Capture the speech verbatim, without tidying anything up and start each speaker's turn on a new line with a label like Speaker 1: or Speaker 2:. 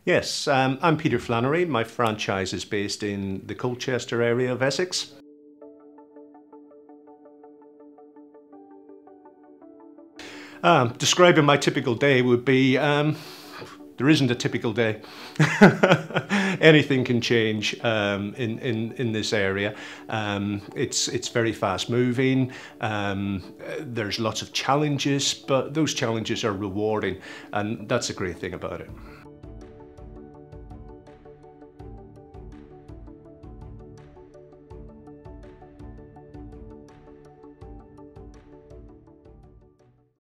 Speaker 1: Yes, um, I'm Peter Flannery. My franchise is based in the Colchester area of Essex. Um, describing my typical day would be, um, there isn't a typical day. Anything can change um, in, in, in this area. Um, it's, it's very fast moving. Um, there's lots of challenges, but those challenges are rewarding, and that's a great thing about it.